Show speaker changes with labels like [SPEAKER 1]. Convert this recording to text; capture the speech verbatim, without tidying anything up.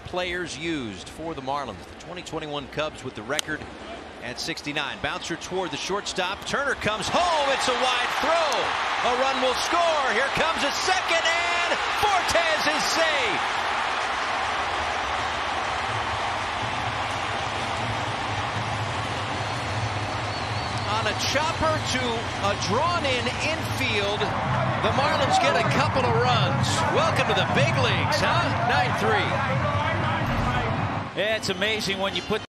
[SPEAKER 1] players used for the Marlins. The twenty twenty-one Cubs with the record at sixty-nine. Bouncer toward the shortstop. Turner comes home. It's a wide throw. A run will score. Here comes a second, and Fortes is safe. On a chopper to a drawn-in infield, the Marlins get a couple of runs. Welcome to the big leagues, huh? nine three.
[SPEAKER 2] Yeah, it's amazing when you put